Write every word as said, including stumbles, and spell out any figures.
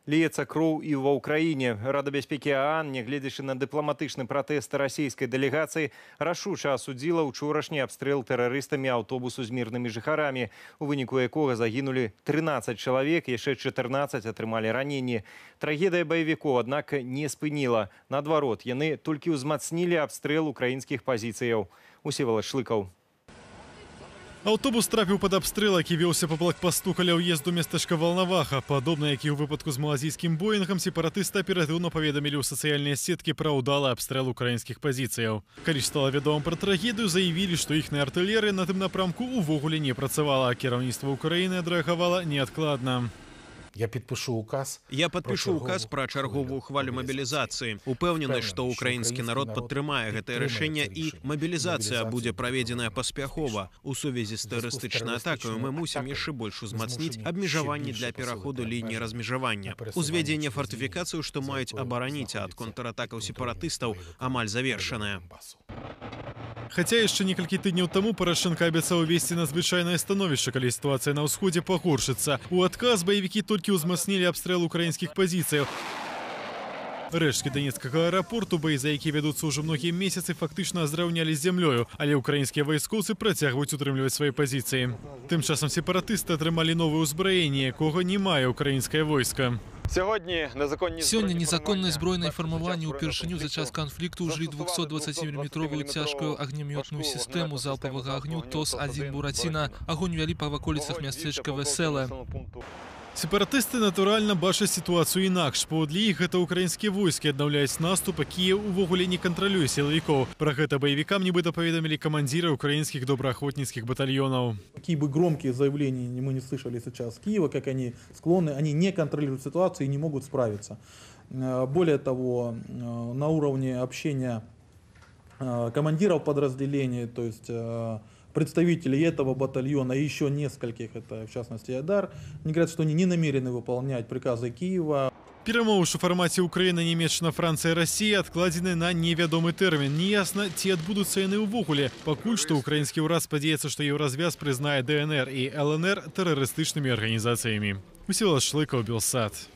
Льецца кроў і ва ўкраіне. Рада бяспекі ААН, нягледзячы на дыпламатычны пратэст расійскай дэлегацыі, рашуча асудзіла ўчорашні абстрэл тэрарыстамі аўтобусу з мірнымі жыхарамі, у выніку якога загінулі трынаццаць чалавек, яшчэ чатырнаццаць атрымалі раненні. Трагедыя баевікоў, аднак, не спыніла. Наадварот, яны толькі ўзмацнілі абстрэл украінскіх пазіцыяў. Усевалад Шлыкаў. Аўтобус трапіў пад абстрэл, які вёўся па блокпасту каля ўезду мястэчка Валнаваха. Падобна, як і ў выпадку з малазійскім боінгам, сепаратысты аператыўна паведамілі ў сацыяльныя сеткі пра ўдалы абстрэл украінскіх пазіцыяў. Калі ж стала вядома пра трагедыю, заявілі, што іхная артылерыя на тым напрамку ўвогуле не працавала, а кіраўніцтва Украіны адрэагавала неадкладна. Я подпишу указ. Я подпишу указ про чарговую хвалю мобилизации. Упэўнены, что украинский народ падтрымае гэтае рашэнне і мобилизация будет праведзеная паспяхова. У сувязі з тэрарыстычнай атакай мы мусім яшчэ больш узмацніць абмежаванні для пераходу лініі размежавання. Узвядзенне фортыфікацыю, што маюць абараніць ад контратакаў сепаратыстаў, амаль завершанае. Хаця яшчэ некалькі тыдняў таму Парашенка абяцаў увесці надзвычайнае становішча, калі сітуацыя на ўсходзе пагоршыцца. У адказ баевікі толькі ўзмацнілі абстрэл украінскіх пазіцыяў. Рэшткі Данецкага аэрапорту, баі за які вядуцца ўжо многія месяцы, фактычна азраўнялі з зямлёю, але ўкраінскія вайскоўцы працягваюць утрымліваць свае пазіцыі. Тым часам сепаратысты атрымалі новае ўзбраенне, якога не мае ўкраінскае войска. Сёння незаконнае збройнае фармаванне ўпершыню за час канфлікту ўжылі двухсотдваццаціміліметровую цяжкую агнямётную сістэму залпавага агню ТОС адзін «Бураціна». Агонь вялі па ваколіцах мястэчка Весэлае. Сепаратысты, натуральна, бачаць сітуацыю інакш. Паводле іх, гэта ўкраінскія войскі аднаўляюць наступ, а Кіеў увогуле не кантралюе сілавікоў. Пра гэта баевікам нібыта паведамілі камандзіры украінскіх добраахвотніцкіх батальёнаў. Какие бы громкие заявления мы не слышали сейчас Киева, как они склонны, они не контролируют ситуацию и не могут справиться. Более того, на уровне общения командиров подразделений, то есть представителей этого батальона и еще нескольких, это в частности Айдар, они говорят, что они не намерены выполнять приказы Киева. Перамовы ў фармаце Украіна, Нямецчына, Францыя, Расія адкладзены на невядомы тэрмін. Неясна, ці адбудуцца яны ўвогуле. Пакуль што украінскі ўрад спадзяецца, што Еўразвяз прызнае ДНР і ЛНР тэрарыстычнымі арганізацыямі. Усевалад Шлыкаў, Белсат.